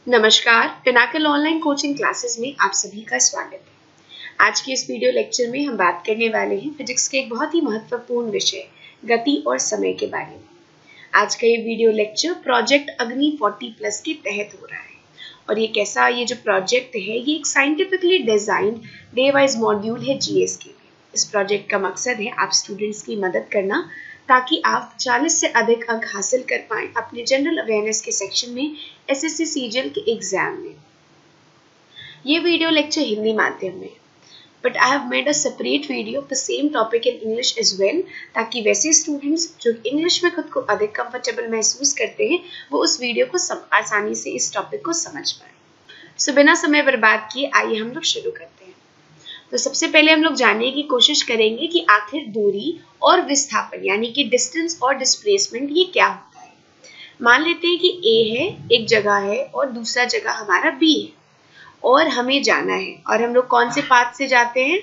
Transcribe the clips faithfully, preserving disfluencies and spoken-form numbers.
नमस्कार, Pinnacle online coaching classes में आप सभी का स्वागत है। आज के इस वीडियो लेक्चर में हम बात करने वाले हैं फिजिक्स के एक बहुत ही महत्वपूर्ण विषय गति और समय के बारे में। आज का ये वीडियो लेक्चर प्रोजेक्ट अग्नि चालीस प्लस के तहत हो रहा है और ये कैसा ये जो प्रोजेक्ट है ये एक scientifically designed day wise module है जीएस के लिए। इस प्रोजेक्ट का मकसद है आप स्टूडेंट्स की मदद करना ताकि आप चालीस से अधिक अंक हासिल कर पाएं अपने जनरल अवेयरनेस के सेक्शन में एसएससी सीजीएल के एग्जाम में। ये वीडियो लेक्चर हिंदी माध्यम में, but I have made a separate video of the same topic in English as well, ताकि वैसे स्टूडेंट्स जो इंग्लिश में खुद को अधिक कंफर्टेबल महसूस करते हैं वो उस वीडियो को सब आसानी से इस टॉपिक को समझ पाए। सो बिना समय बर्बाद किए आइए हम लोग शुरू करते हैं। तो सबसे पहले हम लोग जानने की कोशिश करेंगे कि आखिर दूरी और विस्थापन यानी कि डिस्टेंस और डिस्प्लेसमेंट ये क्या होता है। मान लेते हैं कि ए है, एक जगह है और दूसरा जगह हमारा बी है और हमें जाना है और हम लोग कौन से पाथ से जाते हैं,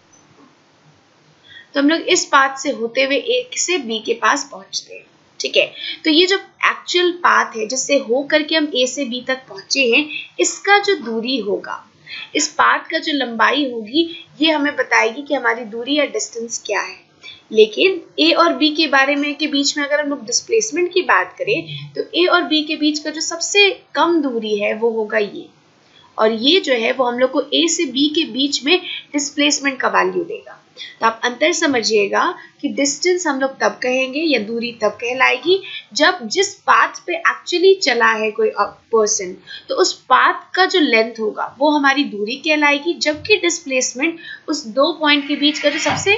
तो हम लोग इस पाथ से होते हुए ए से बी के पास पहुंचते हैं। ठीक है, तो ये जो एक्चुअल पाथ है जिससे हो करके हम ए से बी तक पहुंचे हैं, इसका जो दूरी होगा, इस पाथ का जो लंबाई होगी ये हमें बताएगी कि हमारी दूरी या डिस्टेंस क्या है। लेकिन ए और बी के बारे में के बीच में अगर हम लोग डिस्प्लेसमेंट की बात करें तो ए और बी के बीच का जो सबसे कम दूरी है वो होगा ये, और ये जो है वो हम लोग को ए से बी के बीच में डिस्प्लेसमेंट का वैल्यू देगा। तो आप अंतर समझिएगा कि डिस्टेंस हम लोग तब कहेंगे या दूरी तब कहलाएगी जब जिस पाथ पे एक्चुअली चला है कोई पर्सन, तो उस पाथ का जो लेंथ होगा वो हमारी दूरी कहलाएगी, जबकि डिस्प्लेसमेंट उस दो पॉइंट के बीच का जो सबसे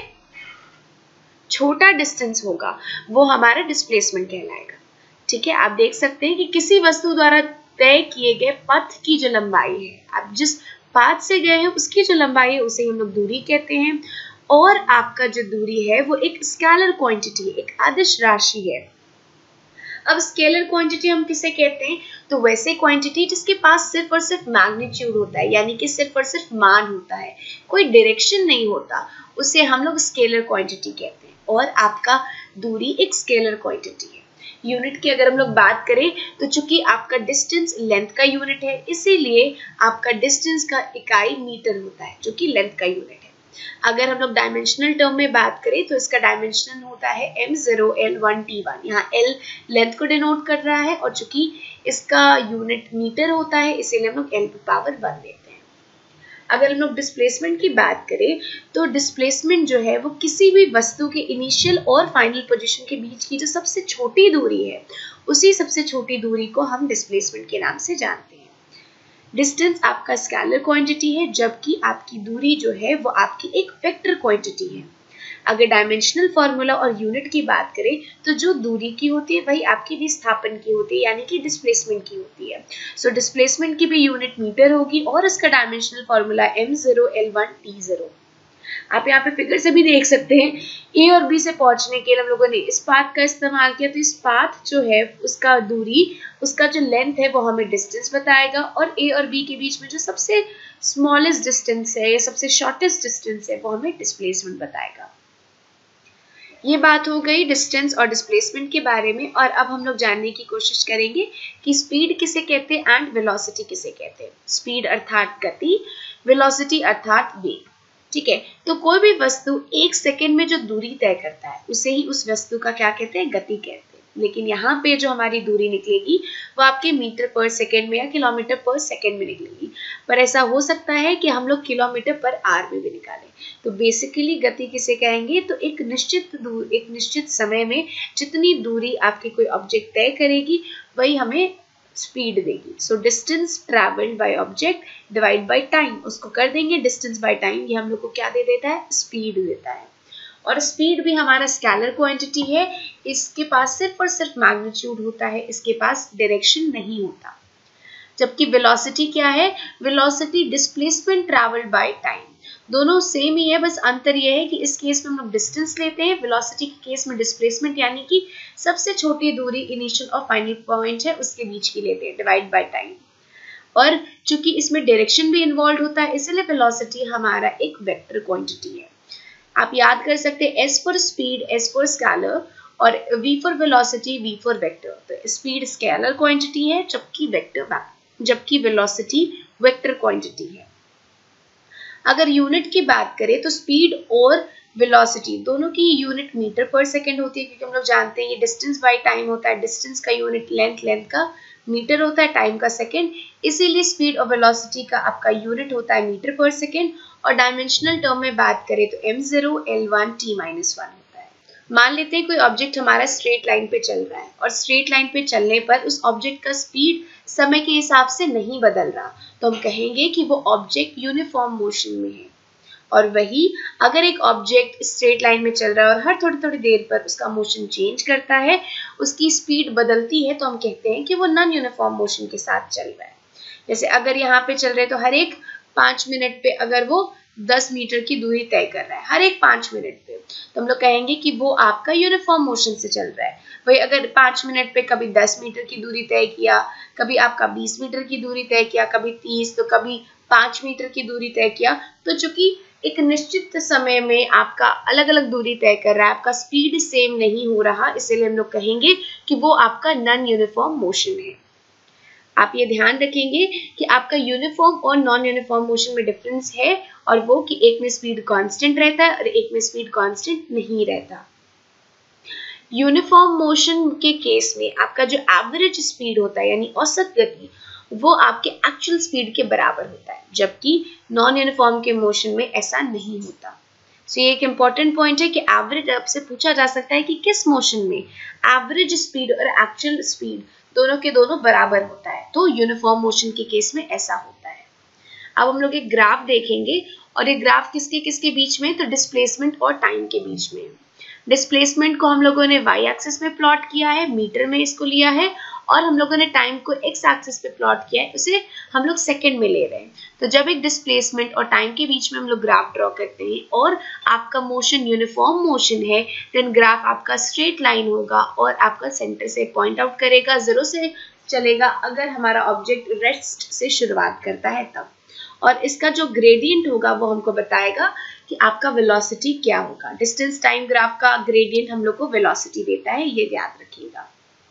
छोटा डिस्टेंस होगा वो हमारा डिस्प्लेसमेंट कहलाएगा। ठीक है, आप देख सकते हैं कि किसी वस्तु द्वारा तय किए गए पथ की जो लंबाई है, आप जिस पाथ से गए हैं उसकी जो लंबाई है उसे हम लोग दूरी कहते हैं, और आपका जो दूरी है वो एक स्केलर क्वांटिटी, एक अदिश राशि है। अब स्केलर क्वांटिटी हम किसे कहते हैं, तो वैसे क्वांटिटी जिसके पास सिर्फ और सिर्फ मैग्नीट्यूड होता है, यानी कि सिर्फ और सिर्फ मान होता है, कोई डायरेक्शन नहीं होता, उसे हम लोग स्केलर क्वांटिटी कहते हैं। और आपका दूरी एक स्केलर क्वांटिटी है। यूनिट की अगर हम लोग बात करें तो चूंकि आपका डिस्टेंस लेंथ का यूनिट है, इसीलिए आपका डिस्टेंस का इकाई मीटर होता है जो कि लेंथ का यूनिट है। अगर हम लोग डायमेंशनल टर्म में बात करें तो इसका डायमेंशन होता है M zero L one T one. यहाँ एल लेंथ को डिनोट कर रहा है और चूंकि इसका यूनिट मीटर होता है इसीलिए हम लोग एल टू पावर वन लेते हैं। अगर हम लोग डिस्प्लेसमेंट की बात करें तो डिस्प्लेसमेंट जो है वो किसी भी वस्तु के इनिशियल और फाइनल पोजीशन के बीच की जो सबसे छोटी दूरी है, उसी सबसे छोटी दूरी को हम डिस्प्लेसमेंट के नाम से जानते हैं। डिस्टेंस आपका स्केलर क्वांटिटी है, जबकि आपकी दूरी जो है वो आपकी एक वेक्टर क्वांटिटी है। अगर डायमेंशनल फॉर्मूला और यूनिट की बात करें तो जो दूरी की होती है वही आपकी विस्थापन की होती है, यानी कि डिस्प्लेसमेंट की होती है। सो so, डिस्प्लेसमेंट की भी यूनिट मीटर होगी और इसका dimensional formula M zero L one T zero. आप यहाँ पे फिगर से भी देख सकते हैं, ए और बी से पहुंचने के लिए हम लोगों ने इस पाथ का इस्तेमाल किया, तो इस पाथ जो है उसका दूरी, उसका जो लेंथ है वो हमें डिस्टेंस बताएगा, और ए और बी के बीच में जो सबसे स्मॉलेस्ट डिस्टेंस है या सबसे शॉर्टेस्ट डिस्टेंस है वो हमें डिस्प्लेसमेंट बताएगा। ये बात हो गई डिस्टेंस और डिस्प्लेसमेंट के बारे में, और अब हम लोग जानने की कोशिश करेंगे कि स्पीड किसे कहते हैं एंड वेलोसिटी किसे कहते हैं। स्पीड अर्थात गति, वेलोसिटी अर्थात वेग। ठीक है, तो कोई भी वस्तु एक सेकेंड में जो दूरी तय करता है उसे ही उस वस्तु का क्या कहते हैं, गति कहते हैं। लेकिन यहाँ पे जो हमारी दूरी निकलेगी वो आपके मीटर पर सेकेंड में या किलोमीटर पर सेकेंड में निकलेगी, पर ऐसा हो सकता है कि हम लोग किलोमीटर पर आवर में भी निकालें। तो बेसिकली गति किसे कहेंगे, तो एक निश्चित दूर एक निश्चित समय में जितनी दूरी आपकी कोई ऑब्जेक्ट तय करेगी वही हमें स्पीड देगी। So distance travelled by object divide by time, उसको कर देंगे डिस्टेंस बाय टाइम, ये हम लोग को क्या दे देता है, स्पीड देता है। और स्पीड भी हमारा स्केलर क्वांटिटी है, इसके पास सिर्फ और सिर्फ मैग्नीट्यूड होता है, इसके पास डायरेक्शन नहीं होता। जबकि वेलोसिटी क्या है, velocity displacement travelled by time. दोनों सेम ही है, बस अंतर यह है कि इस केस में हम लोग डिस्टेंस लेते हैं, वेलोसिटी के केस में डिस्प्लेसमेंट यानी कि सबसे छोटी दूरी इनिशियल और फाइनल पॉइंट है उसके बीच की लेते हैं, डिवाइड बाय टाइम। और चूंकि इसमें डायरेक्शन भी इन्वॉल्व होता है इसलिए वेलोसिटी हमारा एक वेक्टर क्वांटिटी है। आप याद कर सकते हैं S for speed, S for scalar, और V for velocity, V for vector. तो स्पीड स्केलर क्वांटिटी है जबकि वेक्टर जबकि वेलोसिटी वेक्टर क्वांटिटी है। अगर यूनिट की बात करें तो स्पीड और वेलोसिटी दोनों की यूनिट मीटर पर सेकेंड होती है, क्योंकि हम लोग जानते हैं ये डिस्टेंस बाय टाइम होता है, डिस्टेंस का यूनिट लेंथ, लेंथ का मीटर होता है, टाइम का सेकेंड, इसीलिए स्पीड और वेलोसिटी का आपका यूनिट होता है मीटर पर सेकेंड। और डायमेंशनल टर्म में बात करें तो M zero L one T minus one होता है। मान लेते हैं कोई ऑब्जेक्ट हमारा स्ट्रेट लाइन पे चल रहा है और स्ट्रेट लाइन पे चलने पर उस ऑब्जेक्ट का स्पीड समय के हिसाब से नहीं बदल रहा, तो हम कहेंगे कि वो ऑब्जेक्ट यूनिफॉर्म मोशन में है। और वही अगर एक ऑब्जेक्ट स्ट्रेट लाइन में चल रहा है और हर थोड़ी थोड़ी देर पर उसका मोशन चेंज करता है, उसकी स्पीड बदलती है, तो हम कहते हैं कि वो नॉन यूनिफॉर्म मोशन के साथ चल रहा है। जैसे अगर यहाँ पे चल रहे तो हर एक पाँच मिनट पे अगर वो दस मीटर की दूरी तय कर रहा है हर एक पाँच मिनट पे, तो हम लोग कहेंगे कि वो आपका यूनिफॉर्म मोशन से चल रहा है। वही अगर पाँच मिनट पे कभी दस मीटर की दूरी तय किया, कभी आपका बीस मीटर की दूरी तय किया, कभी तीस, तो कभी पाँच मीटर की दूरी तय किया, तो चूंकि एक निश्चित समय में आपका अलग अलग दूरी तय कर रहा है, आपका स्पीड सेम नहीं हो रहा, इसीलिए हम लोग कहेंगे कि वो आपका नॉन यूनिफॉर्म मोशन है। आप ये ध्यान रखेंगे कि आपका यूनिफॉर्म और नॉन यूनिफॉर्म मोशन में डिफरेंस है, और वो कि एक में स्पीड कांस्टेंट रहता है और एक में स्पीड कांस्टेंट नहीं रहता। यूनिफॉर्म मोशन के केस में आपका जो एवरेज स्पीड होता है यानी औसत गति, वो आपके एक्चुअल स्पीड के बराबर होता है, जबकि नॉन यूनिफॉर्म के मोशन में ऐसा नहीं होता। सो so, ये एक इम्पॉर्टेंट पॉइंट है कि एवरेज आपसे पूछा जा सकता है कि किस मोशन में एवरेज स्पीड और एक्चुअल स्पीड दोनों के दोनों बराबर होता है, तो यूनिफॉर्म मोशन के केस में ऐसा होता है। अब हम लोग एक ग्राफ देखेंगे, और ये ग्राफ किसके किसके बीच में, तो डिस्प्लेसमेंट और टाइम के बीच में। डिस्प्लेसमेंट को हम लोगों ने वाई एक्सिस में प्लॉट किया है, मीटर में इसको लिया है, और हम लोगों ने टाइम को एक्स एक्सिस पे प्लॉट किया है, उसे हम लोग सेकंड में ले रहे हैं। तो जब एक डिस्प्लेसमेंट और टाइम के बीच में हम लोग ग्राफ ड्रॉ करते हैं और आपका मोशन यूनिफॉर्म मोशन है, देन ग्राफ आपका स्ट्रेट लाइन होगा और आपका सेंटर से पॉइंट आउट करेगा, जीरो से चलेगा अगर हमारा ऑब्जेक्ट रेस्ट से शुरुआत करता है तब, और इसका जो ग्रेडियंट होगा वो हमको बताएगा कि आपका वेलोसिटी क्या होगा। डिस्टेंस टाइम ग्राफ का ग्रेडियंट हम लोग को वेलोसिटी देता है, ये याद रखिएगा।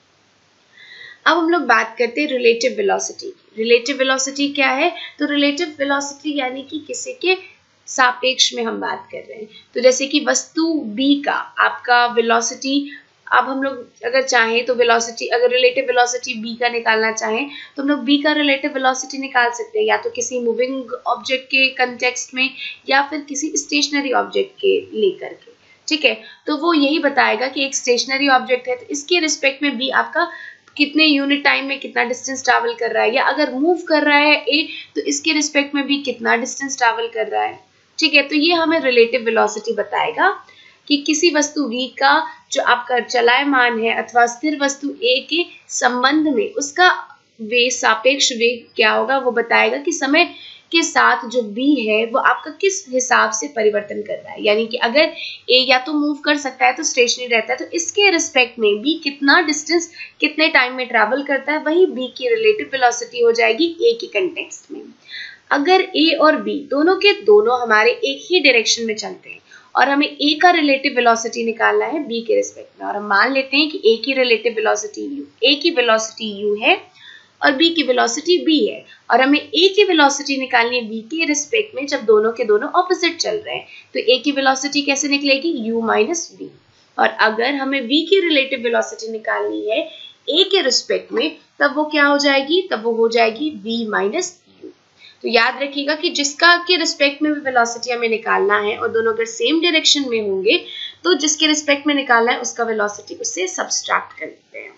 अब हम लोग बात करते हैं रिलेटिव वेलोसिटी की। रिलेटिव वेलोसिटी क्या है, तो रिलेटिव वेलोसिटी यानी कि किसी के सापेक्ष में हम बात कर रहे हैं। तो जैसे कि वस्तु B का आपका वेलोसिटी, अब हम लोग अगर चाहें तो वेलोसिटी, अगर रिलेटिव वेलोसिटी B का निकालना चाहें तो हम लोग B का रिलेटिव वेलोसिटी निकाल सकते हैं, या तो किसी मूविंग ऑब्जेक्ट के कंटेक्स्ट में या फिर किसी स्टेशनरी ऑब्जेक्ट के लेकर के, ठीक है। तो वो यही बताएगा कि एक स्टेशनरी ऑब्जेक्ट है तो इसके रिस्पेक्ट में B आपका कितने यूनिट टाइम में कितना डिस्टेंस ट्रैवल कर रहा है, या अगर मूव कर रहा है A तो इसके रिस्पेक्ट में B कितना डिस्टेंस ट्रैवल कर रहा है, ठीक है। तो ये हमें रिलेटिव वेलोसिटी बताएगा कि किसी वस्तु V का जो आपका चलायमान है अथवा स्थिर वस्तु A के संबंध में उसका वेग, सापेक्ष वेग क्या होगा, वो बताएगा कि समय के साथ जो B है वो आपका किस हिसाब से परिवर्तन कर रहा है। यानी कि अगर A या तो मूव कर सकता है तो स्टेशनरी रहता है, तो इसके रिस्पेक्ट में B कितना डिस्टेंस कितने टाइम में ट्रैवल करता है, वही B की रिलेटिव वेलोसिटी हो जाएगी A के कंटेक्स्ट में। अगर A और B दोनों के दोनों हमारे एक ही डायरेक्शन में चलते हैं और हमें A का रिलेटिव वेलोसिटी निकालना है B के रिस्पेक्ट में, और हम मान लेते हैं कि A की रिलेटिव वेलोसिटी U, A की वेलोसिटी U है और B की वेलोसिटी B है, और हमें A की वेलोसिटी निकालनी है B के रिस्पेक्ट में जब दोनों के दोनों ऑपोजिट चल रहे हैं, तो A की वेलोसिटी कैसे निकलेगी, U माइनस B। और अगर हमें B की रिलेटिव वेलोसिटी निकालनी है A के रिस्पेक्ट में, तब वो क्या हो जाएगी, तब वो हो जाएगी B माइनस U। तो याद रखिएगा कि जिसका के रिस्पेक्ट में भी वेलोसिटी हमें निकालना है और दोनों अगर सेम डायरेक्शन में होंगे तो जिसके रिस्पेक्ट में निकालना है उसका वेलोसिटी उससे सब्सट्रैक्ट कर लेते हैं।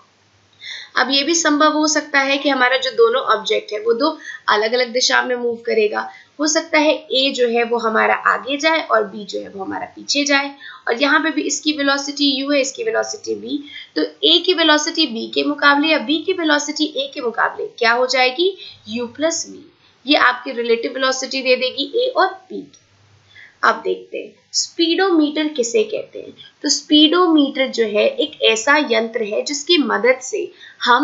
अब ये भी संभव हो सकता है कि हमारा जो दोनों ऑब्जेक्ट है वो दो अलग अलग दिशा में मूव करेगा। हो सकता है A जो है वो हमारा आगे जाए और B जो है वो हमारा पीछे जाए, और यहाँ पे भी इसकी वेलोसिटी U है, इसकी वेलोसिटी B, तो A की वेलोसिटी B के मुकाबले या B की वेलोसिटी A के मुकाबले क्या हो जाएगी, U प्लस V। ये आपकी रिलेटिव वेलोसिटी दे देगी A और B की। अब देखते हैं स्पीडोमीटर किसे कहते हैं। तो स्पीडोमीटर जो है एक ऐसा यंत्र है जिसकी मदद से हम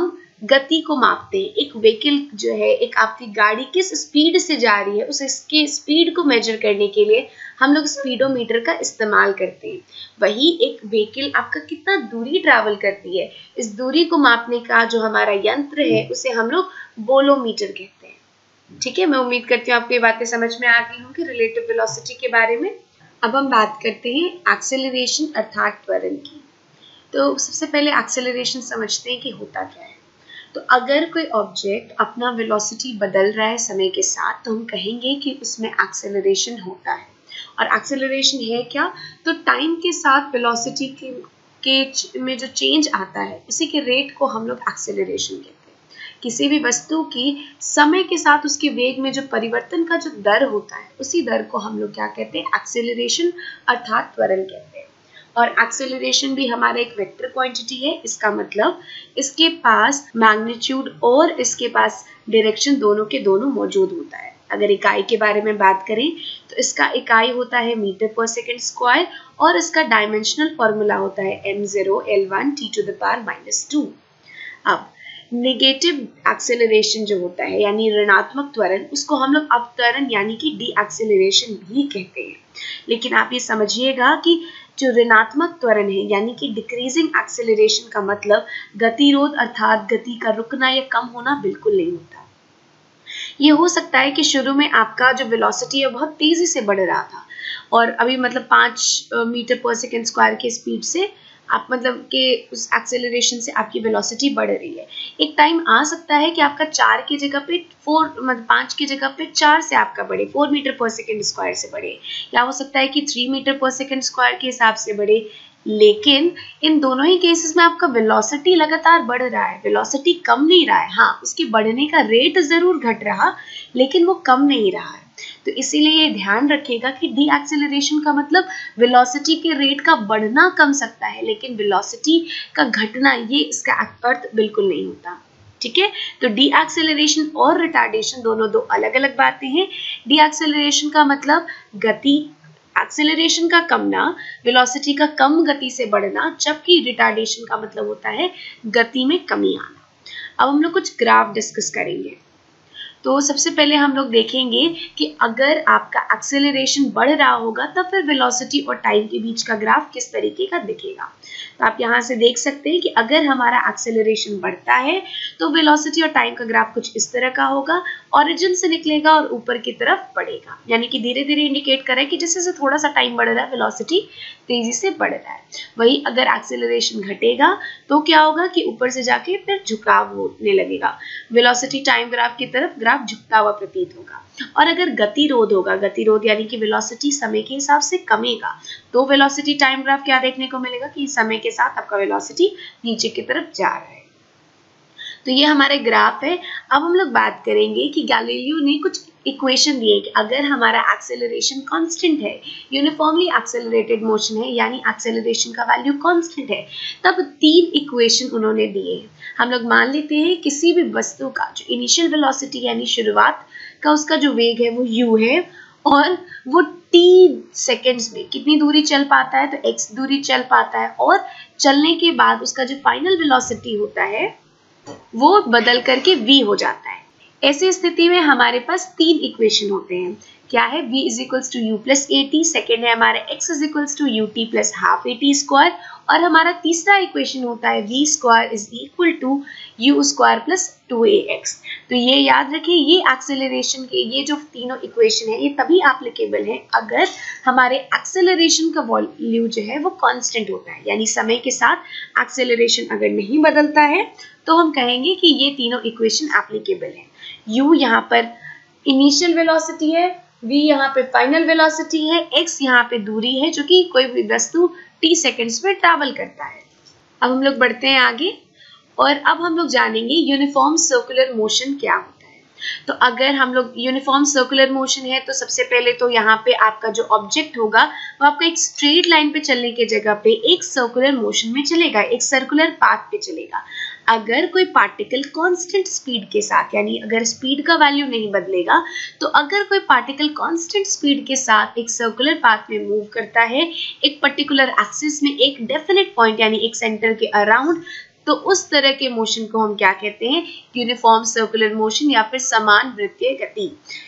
गति को मापते हैं। एक व्हीकल जो है, एक आपकी गाड़ी किस स्पीड से जा रही है, उस इसके स्पीड को मेजर करने के लिए हम लोग स्पीडोमीटर का इस्तेमाल करते हैं। वही एक व्हीकल आपका कितना दूरी ट्रैवल करती है, इस दूरी को मापने का जो हमारा यंत्र है उसे हम लोग बोलोमीटर कहते हैं। ठीक है, मैं उम्मीद करती हूँ आपको ये बातें समझ में आ गई होंगी रिलेटिव वेलोसिटी के बारे में। अब हम बात करते हैं एक्सेलरेशन अर्थात त्वरण की। तो सबसे पहले एक्सेलरेशन समझते हैं कि होता क्या है। तो अगर कोई ऑब्जेक्ट अपना वेलोसिटी बदल रहा है समय के साथ, तो हम कहेंगे कि उसमें एक्सेलरेशन होता है। और एक्सेलरेशन है क्या, तो टाइम के साथ वेलोसिटी के, के में जो चेंज आता है उसी के रेट को हम लोग एक्सेलरेशन कहते हैं। किसी भी वस्तु की समय के साथ उसके वेग में जो परिवर्तन का जो दर होता है, उसी दर को हम लोग क्या कहते हैं, एक्सेलरेशन अर्थात त्वरण कहते हैं। और एक्सेलरेशन भी हमारा एक वेक्टर क्वांटिटी है। इसका मतलब इसके पास मैग्नीट्यूड और इसके पास डायरेक्शन दोनों के दोनों मौजूद होता है। अगर इकाई के बारे में बात करें तो इसका इकाई होता है मीटर पर सेकेंड स्क्वायर और इसका डायमेंशनल फॉर्मूला होता है M zero L one T to the power minus two. अब नेगेटिव एक्सेलरेशन जो होता है यानी ऋणात्मक त्वरण, उसको हम लोग अवत्वरण यानी कि डी एक्सेलरेशन भी कहते हैं। लेकिन आप ये समझिएगा कि जो ऋणात्मक त्वरण है यानी कि डिक्रीजिंग एक्सेलरेशन का मतलब गतिरोध अर्थात गति का रुकना या कम होना बिल्कुल नहीं होता। ये हो सकता है कि शुरू में आपका जो वेलोसिटी है बहुत तेजी से बढ़ रहा था और अभी मतलब पाँच मीटर पर सेकेंड स्क्वायर के स्पीड से आप मतलब कि उस एक्सेलरेशन से आपकी वेलोसिटी बढ़ रही है। एक टाइम आ सकता है कि आपका चार की जगह पे फोर मतलब पाँच की जगह पे चार से आपका बढ़े, फोर मीटर पर सेकेंड स्क्वायर से बढ़े, या हो सकता है कि थ्री मीटर पर सेकेंड स्क्वायर के हिसाब से बढ़े। लेकिन इन दोनों ही केसेस में आपका वेलोसिटी लगातार बढ़ रहा है, वेलोसिटी कम नहीं रहा है। हाँ, उसके बढ़ने का रेट जरूर घट रहा लेकिन वो कम नहीं रहा है। तो इसीलिए ये ध्यान रखिएगा कि डी एक्सेलरेशन का मतलब वेलोसिटी के रेट का बढ़ना कम सकता है लेकिन वेलोसिटी का घटना ये इसका अर्थ बिल्कुल नहीं होता। ठीक है, तो डी एक्सेलरेशन और रिटार्डेशन दोनों दो अलग अलग बातें हैं। डी एक्सेलरेशन का मतलब गति, एक्सेलरेशन का कमना, वेलोसिटी का कम गति से बढ़ना, जबकि रिटार्डेशन का मतलब होता है गति में कमी आना। अब हम लोग कुछ ग्राफ डिस्कस करेंगे। तो सबसे पहले हम लोग देखेंगे कि अगर आपका एक्सेलरेशन बढ़ रहा होगा तब फिर वेलोसिटी और टाइम के बीच का ग्राफ किस तरीके का दिखेगा। तो आप यहाँ से देख सकते हैं कि अगर हमारा एक्सेलरेशन बढ़ता है तो वेलोसिटी और टाइम का ग्राफ कुछ इस तरह का होगा, ओरिजिन से निकलेगा और ऊपर की तरफ बढ़ेगा, यानी कि धीरे धीरे इंडिकेट कर रहा है कि जैसे जैसे थोड़ा सा टाइम बढ़ रहा है वेलोसिटी तेजी से बढ़ रहा है। वही अगर एक्सेलरेशन घटेगा तो क्या होगा कि ऊपर से जाके फिर झुकाव होने लगेगा, वेलोसिटी टाइम ग्राफ की तरफ ग्राफ झुकता हुआ प्रतीत होगा। और अगर गतिरोध होगा, गतिरोध यानी कि वेलोसिटी समय के हिसाब से कमेगा, तो वेलोसिटी टाइम ग्राफ क्या देखने को मिलेगा कि समय के साथ आपका वेलोसिटी नीचे की तरफ जा रहा है। तो ये हमारे ग्राफ है। अब हम लोग बात करेंगे कि गैलीलियो ने कुछ इक्वेशन दिए कि अगर हमारा एक्सेलरेशन कांस्टेंट है, यूनिफॉर्मली एक्सेलरेटेड मोशन है यानी एक्सेलरेशन का वैल्यू कांस्टेंट है, तब तीन इक्वेशन उन्होंने दिए हैं। हम लोग मान लेते हैं किसी भी वस्तु का जो इनिशियल वेलोसिटी यानी शुरुआत का उसका जो वेग है वो u है और वो t सेकेंड्स में कितनी दूरी चल पाता है, तो x दूरी चल पाता है, और चलने के बाद उसका जो फाइनल वेलोसिटी होता है वो बदल करके v हो जाता है। ऐसी स्थिति में हमारे पास तीन इक्वेशन होते हैं। क्या है, v is equals to u plus a t, second है हमारा x is equals to u t plus half a t square, और हमारा तीसरा इक्वेशन होता है v square is equal to u square plus two a x. तो ये याद रखिए, ये एक्सेलरेशन के ये जो तीनों इक्वेशन है ये तभी एप्लीकेबल है अगर हमारे एक्सेलरेशन का वैल्यू जो है वो कांस्टेंट होता है, यानी समय के साथ एक्सेलरेशन अगर नहीं बदलता है तो हम कहेंगे कि ये तीनों इक्वेशन एप्लीकेबल है। u यहाँ पर इनिशियल वेलोसिटी है, v यहाँ पे फाइनल वेलोसिटी है, x यहाँ पे दूरी है जो कि कोई भी वस्तु t सेकेंड्स में ट्रैवल करता है। अब हम लोग बढ़ते हैं आगे और अब हम लोग जानेंगे यूनिफॉर्म सर्कुलर मोशन क्या होता है। तो अगर हम लोग यूनिफॉर्म सर्कुलर मोशन है तो सबसे पहले तो यहाँ पे आपका जो ऑब्जेक्ट होगा वो आपका एक स्ट्रेट लाइन पे चलने के जगह पे एक सर्कुलर मोशन में चलेगा, एक सर्कुलर पाथ पे चलेगा। अगर कोई पार्टिकल कांस्टेंट स्पीड के साथ, यानी अगर स्पीड का वैल्यू नहीं बदलेगा, तो अगर कोई पार्टिकल कांस्टेंट स्पीड के साथ एक सर्कुलर पाथ में मूव करता है एक पर्टिकुलर एक्सिस में एक डेफिनेट पॉइंट यानी एक सेंटर के अराउंड, तो उस तरह के मोशन को हम क्या कहते हैं, यूनिफॉर्म सर्कुलर मोशन या फिर समान वृत्तीय गति।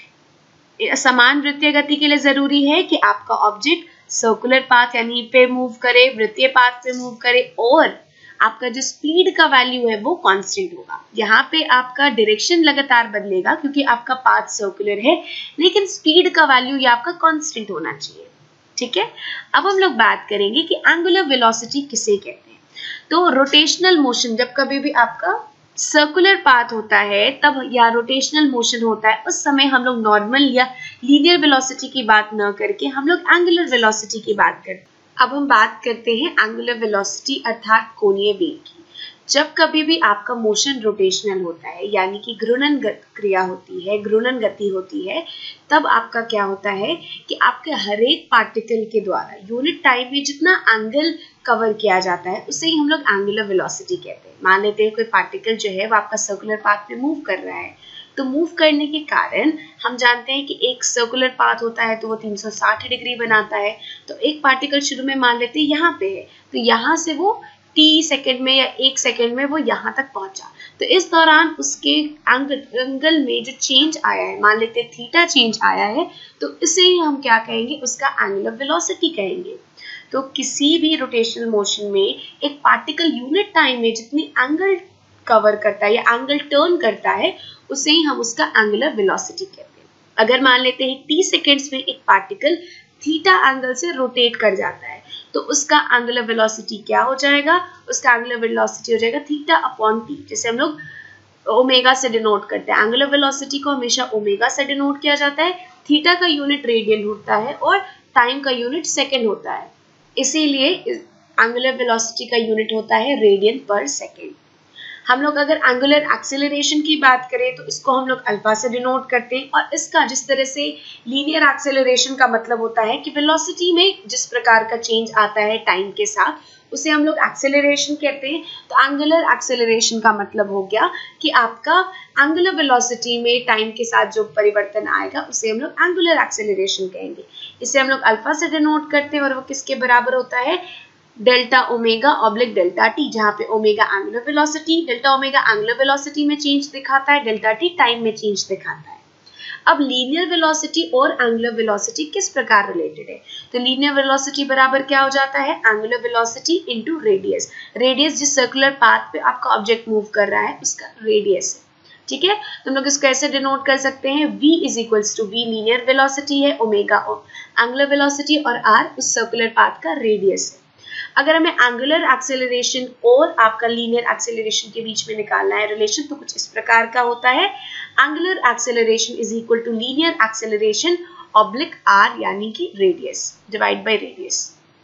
समान वृत्तीय गति के लिए जरूरी है कि आपका ऑब्जेक्ट सर्कुलर पाथ यानी पे मूव करे, वृत्तीय पाथ पे मूव करे, और आपका जो स्पीड का वैल्यू है वो कांस्टेंट होगा। यहाँ पे आपका डायरेक्शन लगातार बदलेगा क्योंकि आपका पाथ सर्कुलर है, लेकिन स्पीड का वैल्यू ये आपका कांस्टेंट होना चाहिए। ठीक है, अब हम लोग बात करेंगे कि एंगुलर वेलोसिटी किसे कहते हैं। तो रोटेशनल मोशन, जब कभी भी आपका सर्कुलर पाथ होता है तब या रोटेशनल मोशन होता है, उस समय हम लोग नॉर्मल या लीनियर वेलोसिटी की बात न करके हम लोग एंगुलर वेलोसिटी की बात करते हैं। अब हम बात करते हैं एंगुलर वेलोसिटी अर्थात कोणीय वेग की। जब कभी भी आपका मोशन रोटेशनल होता है यानी कि घूर्णन क्रिया होती है, घूर्णन गति होती है, तब आपका क्या होता है कि आपके हर एक पार्टिकल के द्वारा यूनिट टाइम में जितना एंगल कवर किया जाता है उसे ही हम लोग एंगुलर वेलोसिटी कहते हैं। मान लेते हैं कोई पार्टिकल जो है वो आपका सर्कुलर पाथ पे मूव कर रहा है, तो मूव करने के कारण हम जानते हैं कि एक सर्कुलर पाथ होता है तो वो तीन सौ साठ डिग्री बनाता है। तो एक पार्टिकल शुरू में मान लेते हैं यहाँ पे है, तो यहाँ से वो टी सेकेंड में या एक सेकेंड में वो यहाँ तक पहुंचा। तो इस दौरान उसके एंगल एंगल में जो चेंज आया है, मान लेते हैं थीटा चेंज आया है, तो इसे ही हम क्या कहेंगे, उसका एंगुलर वेलोसिटी कहेंगे। तो किसी भी रोटेशनल मोशन में एक पार्टिकल यूनिट टाइम में जितनी एंगल कवर करता है या एंगल टर्न करता है उसे ही हम उसका एंगुलर वेलोसिटी कहते हैं। अगर मान लेते हैं टी सेकेंड्स में एक पार्टिकल थीटा एंगल से रोटेट कर जाता है तो उसका एंगुलर वेलोसिटी क्या हो जाएगा, उसका एंगुलर वेलोसिटी हो जाएगा थीटा अपॉन टी, जैसे हम लोग ओमेगा से डिनोट करते हैं। एंगुलर वेलोसिटी को हमेशा ओमेगा से डिनोट किया जाता है। थीटा का यूनिट रेडियन होता है और टाइम का यूनिट सेकेंड होता है, इसीलिए एंगुलर वेलोसिटी का यूनिट होता है रेडियन पर सेकेंड। हम लोग अगर एंगुलर एक्सेलरेशन की बात करें तो इसको हम लोग अल्फा से डिनोट करते हैं, और इसका जिस तरह से लीनियर एक्सेलरेशन का मतलब होता है कि वेलोसिटी में जिस प्रकार का चेंज आता है टाइम के साथ उसे हम लोग एक्सेलरेशन कहते हैं। तो एंगुलर एक्सेलरेशन का मतलब हो गया कि आपका एंगुलर वेलोसिटी में टाइम के साथ जो परिवर्तन आएगा उसे हम लोग एंगुलर एक्सेलरेशन कहेंगे। इसे हम लोग अल्फा से डिनोट करते हैं और वो किसके बराबर होता है, delta omega oblique delta T, जहाँ पे omega angular velocity, delta omega angular velocity में चेंज दिखाता है, डेल्टा टी टाइम में चेंज दिखाता है। अब लीनियर वेलोसिटी और एंगुलर वेलोसिटी किस प्रकार रिलेटेड है, तो लीनियर वेलोसिटी बराबर क्या हो जाता है, angular velocity into radius. Radius जिस सर्कुलर पाथ पे आपका ऑब्जेक्ट मूव कर रहा है उसका रेडियस है। ठीक है, तो हम लोग इसको ऐसे डिनोट कर सकते हैं, v is equals to v linear velocity है, ओमेगा एंगुलर वेलोसिटी और r उस सर्कुलर पाथ का रेडियस है। अगर हमें एंगुलर एक्सेलरेशन और आपका लीनियर एक्सेलरेशन के बीच में निकालना है रिलेशन, तो कुछ इस प्रकार का होता है, angular acceleration is equal to linear acceleration oblique R यानी कि रेडियस डिवाइड बाय रेडियस।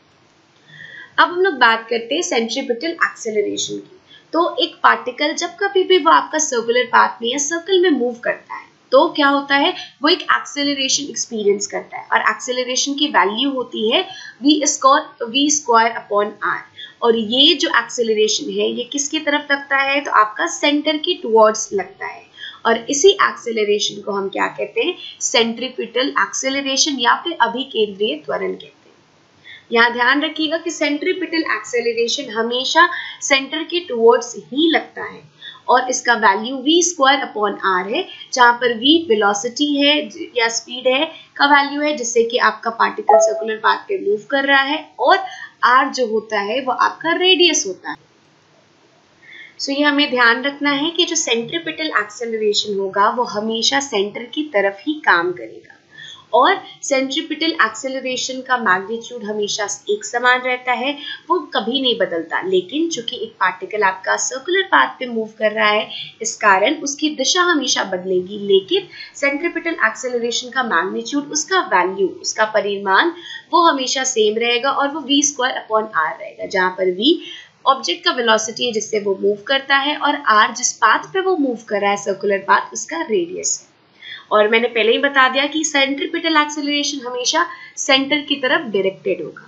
अब हम लोग बात करते हैं सेंट्रीपिटल एक्सेलरेशन की। तो एक पार्टिकल जब कभी भी वो आपका सर्कुलर पाथ में या सर्कल में मूव करता है तो क्या होता है, वो एक एक्सेलरेशन एक्सपीरियंस करता है, और एक्सेलरेशन की वैल्यू होती है v square v square upon R. और ये जो एक्सेलरेशन है ये किसकी तरफ लगता है, तो आपका सेंटर की टुवर्ड्स लगता है, और इसी एक्सेलरेशन को हम क्या कहते हैं, सेंट्रीपिटल एक्सेलरेशन या फिर अभिकेंद्रीय त्वरण कहते हैं। यहाँ ध्यान रखिएगा कि सेंट्रीपिटल एक्सेलरेशन हमेशा सेंटर के टुवर्ड्स ही लगता है, और इसका value v square upon R है, जहाँ पर v वेलोसिटी है या स्पीड है का वैल्यू है, जिससे कि आपका पार्टिकल सर्कुलर पाथ पे मूव कर रहा है, और r जो होता है वो आपका रेडियस होता है। सो so, ये हमें ध्यान रखना है कि जो सेंट्रीपिटल एक्सेलरेशन होगा वो हमेशा सेंटर की तरफ ही काम करेगा, और सेंट्रीपिटल एक्सेलरेशन का मैग्नीट्यूड हमेशा एक समान रहता है, वो कभी नहीं बदलता। लेकिन चूंकि एक पार्टिकल आपका सर्कुलर पाथ पे मूव कर रहा है, इस कारण उसकी दिशा हमेशा बदलेगी, लेकिन सेंट्रीपिटल एक्सेलरेशन का मैग्नीट्यूड, उसका वैल्यू, उसका परिमाण वो हमेशा सेम रहेगा, और वो v स्क्वायर अपॉन आर रहेगा, जहाँ पर v ऑब्जेक्ट का वेलोसिटी है जिससे वो मूव करता है, और r जिस पाथ पे वो मूव कर रहा है सर्कुलर पाथ, उसका रेडियस है। और मैंने पहले ही बता दिया कि सेंट्रीपिटल एक्सेलरेशन हमेशा सेंटर की तरफ डायरेक्टेड होगा।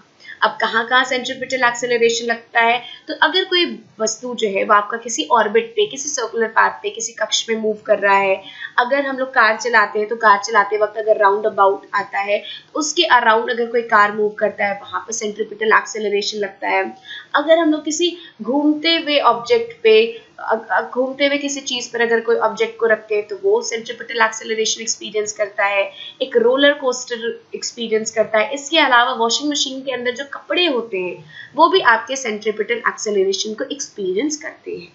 अब कहाँ कहाँ सेंट्रीपिटल एक्सेलरेशन लगता है, तो अगर कोई वस्तु जो है वो आपका किसी ऑर्बिट पे, किसी सर्कुलर पाथ पे, किसी कक्ष में मूव कर रहा है, अगर हम लोग कार चलाते हैं तो कार चलाते वक्त अगर राउंड अबाउट आता है तो उसके अराउंड अगर कोई कार मूव करता है वहां पर सेंट्रीपिटल एक्सेलरेशन लगता है। अगर हम लोग किसी घूमते हुए ऑब्जेक्ट पे, घूमते हुए किसी चीज पर अगर कोई ऑब्जेक्ट को रखते हैं तो वो सेंट्रीपिटल एक्सेलरेशन एक्सपीरियंस करता है, एक रोलर कोस्टर एक्सपीरियंस करता है। इसके अलावा वॉशिंग मशीन के अंदर जो कपड़े होते हैं वो भी आपके सेंट्रीपिटल एक्सेलरेशन को एक्सपीरियंस करते हैं।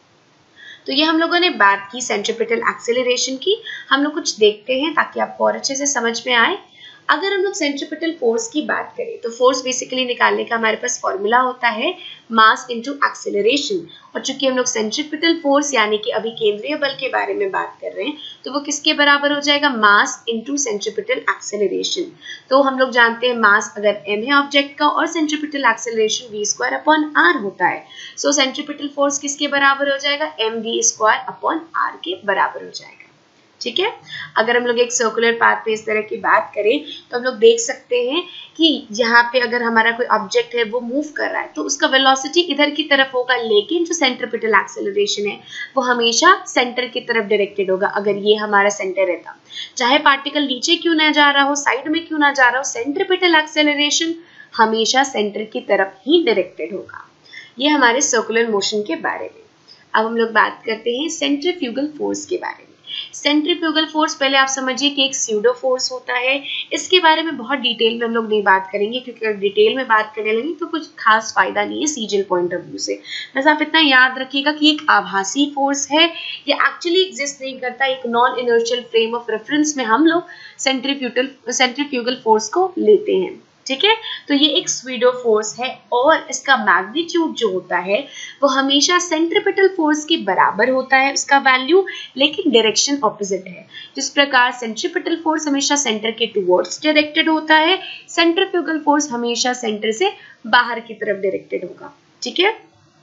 तो ये हम लोगों ने बात की सेंट्रीपिटल एक्सेलरेशन की। हम लोग कुछ देखते हैं ताकि आपको और अच्छे से समझ में आए। अगर हम लोग सेंट्रीपिटल फोर्स की बात करें तो फोर्स बेसिकली निकालने का हमारे पास फॉर्मूला होता है मास इनटू एक्सेलरेशन। और चूंकि हम लोग सेंट्रीपिटल फोर्स यानी कि अभी केंद्रीय बल के बारे में बात कर रहे हैं तो वो किसके बराबर हो जाएगा, मास इनटू सेंट्रीपिटल एक्सेलरेशन। तो हम लोग जानते हैं मास अगर m है ऑब्जेक्ट का और centripetal acceleration v square upon r होता है। सो सेंट्रीपिटल फोर्स किसके बराबर हो जाएगा, mv स्क्वायर अपॉन r के बराबर हो जाएगा। ठीक है। अगर हम लोग एक सर्कुलर पाथ पे इस तरह की बात करें तो हम लोग देख सकते हैं कि यहाँ पे अगर हमारा कोई ऑब्जेक्ट है वो मूव कर रहा है तो उसका वेलोसिटी इधर की तरफ होगा, लेकिन जो सेंट्रीपिटल एक्सेलरेशन है वो हमेशा सेंटर की तरफ डायरेक्टेड होगा। अगर ये हमारा सेंटर रहता, चाहे पार्टिकल नीचे क्यों ना जा रहा हो, साइड में क्यों ना जा रहा हो, सेंट्रीपिटल एक्सेलरेशन हमेशा सेंटर की तरफ ही डायरेक्टेड होगा। ये हमारे सर्कुलर मोशन के बारे में। अब हम लोग बात करते हैं सेंट्रीफ्यूगल फोर्स के बारे में। सेंट्रीफ्यूगल फोर्स पहले आप समझिए कि एक स्यूडो फोर्स होता है। इसके बारे में बहुत डिटेल में हम लोग नहीं बात करेंगे क्योंकि अगर डिटेल में बात करने लगे तो कुछ खास फायदा नहीं है सीजल पॉइंट ऑफ व्यू से। बस आप इतना याद रखिएगा कि एक आभासी फोर्स है, ये एक्चुअली एग्जिस्ट नहीं करता। एक non inertial frame of reference में हम लोग सेंट्रीफ्यूगल सेंट्रीफ्यूगल फोर्स को लेते हैं। ठीक है। तो ये एक स्यूडो फोर्स है और इसका मैग्नीट्यूड जो होता है वो हमेशा सेंट्रीपिटल फोर्स के बराबर होता है उसका वैल्यू, लेकिन डायरेक्शन ऑपोजिट है। जिस प्रकार सेंट्रीपिटल फोर्स हमेशा सेंटर के टुवर्ड्स डायरेक्टेड होता है, सेंट्रीफ्यूगल फोर्स हमेशा सेंटर से बाहर की तरफ डायरेक्टेड होगा। ठीक है।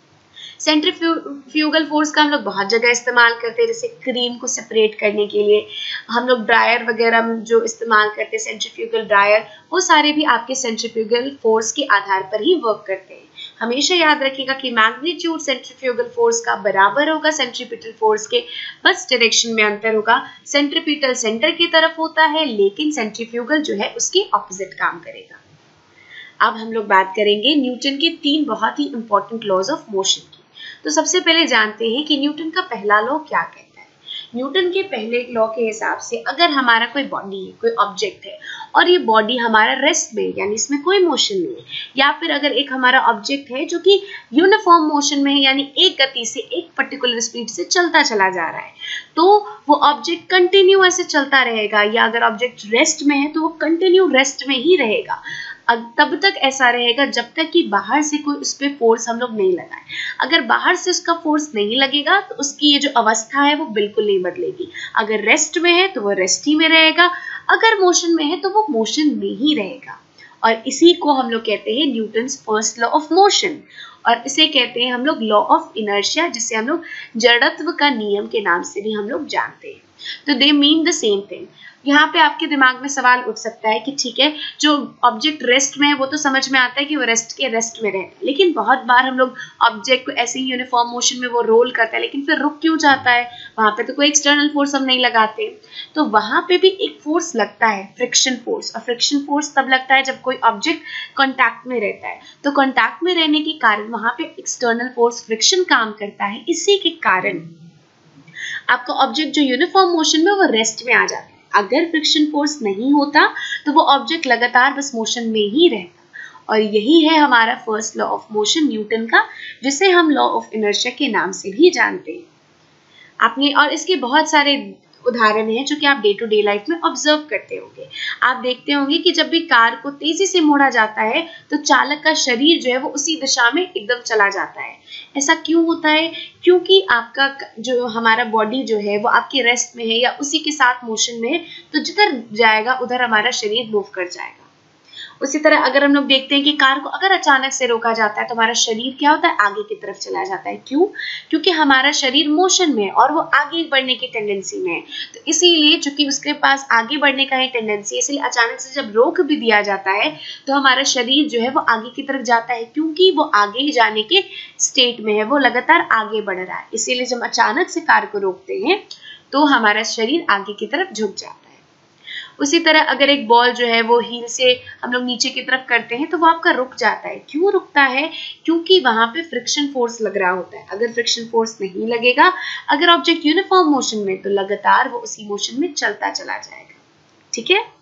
सेंट्रीफ्यूगल फोर्स का हम लोग बहुत जगह इस्तेमाल करते हैं, जैसे क्रीम को सेपरेट करने के लिए हम लोग ड्रायर वगैरह जो इस्तेमाल करते हैं, सेंट्रीफ्यूगल ड्रायर, वो सारे भी आपके सेंट्रीफ्यूगल फोर्स के आधार पर ही वर्क करते हैं। हमेशा याद रखिएगा कि मैग्नीट्यूड सेंट्रीफ्यूगल फोर्स का बराबर होगा सेंट्रीपिटल फोर्स के, बस डायरेक्शन में अंतर होगा। सेंट्रीपिटल सेंटर की तरफ होता है लेकिन सेंट्रीफ्यूगल जो है उसके ऑपोजिट काम करेगा। अब हम लोग बात करेंगे न्यूटन के तीन बहुत ही इंपॉर्टेंट लॉज ऑफ मोशन की। तो सबसे पहले जानते हैं कि न्यूटन का पहला लॉ क्या कहता है। न्यूटन के पहले लॉ के हिसाब से अगर हमारा कोई बॉडी है, कोई ऑब्जेक्ट है और ये बॉडी हमारा रेस्ट में यानी इसमें कोई मोशन नहीं है, या फिर अगर एक हमारा ऑब्जेक्ट है जो कि यूनिफॉर्म मोशन में है यानी एक गति से एक पर्टिकुलर स्पीड से चलता चला जा रहा है, तो वो ऑब्जेक्ट कंटिन्यू ऐसे चलता रहेगा। या अगर ऑब्जेक्ट रेस्ट में है तो वो कंटिन्यू रेस्ट में ही रहेगा, तब तक ऐसा रहेगा जब तक कि बाहर से कोई उस पर फोर्स हम लोग नहीं लगाए। अगर बाहर से उसका फोर्स नहीं लगेगा तो उसकी ये जो अवस्था है वो बिल्कुल नहीं बदलेगी। अगर रेस्ट में है तो वो रेस्ट ही में रहेगा, अगर मोशन में है तो वो मोशन में ही रहेगा। और इसी को हम लोग कहते हैं Newton's first law of motion, और इसे कहते हैं हम लोग लॉ ऑफ इनर्शिया, जिसे हम लोग जड़त्व का नियम के नाम से भी हम लोग जानते हैं। तो they mean the same thing. यहाँ पे आपके दिमाग में सवाल उठ सकता है कि ठीक है, जो ऑब्जेक्ट रेस्ट में है वो तो समझ में आता है कि वो रेस्ट के रेस्ट में रहता है, लेकिन बहुत बार हम लोग ऑब्जेक्ट को ऐसे ही यूनिफॉर्म मोशन में वो रोल करता है लेकिन फिर रुक क्यों जाता है, वहां पे तो कोई एक्सटर्नल फोर्स हम नहीं लगाते। तो वहां पे भी एक फोर्स लगता है, फ्रिक्शन फोर्स। और फ्रिक्शन फोर्स तब लगता है जब कोई ऑब्जेक्ट कॉन्टैक्ट में रहता है। तो कॉन्टैक्ट में रहने के कारण वहां पे एक्सटर्नल फोर्स फ्रिक्शन काम करता है। इसी के कारण आपका ऑब्जेक्ट जो यूनिफॉर्म मोशन में वो रेस्ट में आ जाता है। अगर फ्रिक्शन फोर्स नहीं होता तो वो ऑब्जेक्ट लगातार बस मोशन में ही रहता। और यही है हमारा first law of motion Newton का, जिसे हम लॉ ऑफ इनर्शिया के नाम से भी जानते हैं। आपने और इसके बहुत सारे उदाहरण हैं जो कि आप डे टू डे लाइफ में ऑब्जर्व करते होंगे। आप देखते होंगे कि जब भी कार को तेजी से मोड़ा जाता है तो चालक का शरीर जो है वो उसी दिशा में एकदम चला जाता है। ऐसा क्यों होता है? क्योंकि आपका जो हमारा बॉडी जो है वो आपकी रेस्ट में है या उसी के साथ मोशन में है, तो जिधर जाएगा उधर हमारा शरीर मूव कर जाएगा। उसी तरह अगर हम लोग देखते हैं कि कार को अगर अचानक से रोका जाता है तो हमारा शरीर क्या होता है, आगे की तरफ चला जाता है। क्यों? क्योंकि हमारा शरीर मोशन में है और वो आगे बढ़ने की टेंडेंसी में है। तो इसीलिए चूंकि उसके पास आगे बढ़ने का ही टेंडेंसी है, इसलिए अचानक से जब रोक भी दिया जाता है तो हमारा शरीर जो है वो आगे की तरफ जाता है, क्योंकि वो आगे जाने के स्टेट में है, वो लगातार आगे बढ़ रहा है। इसीलिए जब अचानक से कार को रोकते हैं तो हमारा शरीर आगे की तरफ झुक जाता है। उसी तरह अगर एक बॉल जो है वो हील से हम लोग नीचे की तरफ करते हैं तो वो आपका रुक जाता है। क्यों रुकता है? क्योंकि वहां पे फ्रिक्शन फोर्स लग रहा होता है। अगर फ्रिक्शन फोर्स नहीं लगेगा, अगर ऑब्जेक्ट यूनिफॉर्म मोशन में, तो लगातार वो उसी मोशन में चलता चला जाएगा। ठीक है,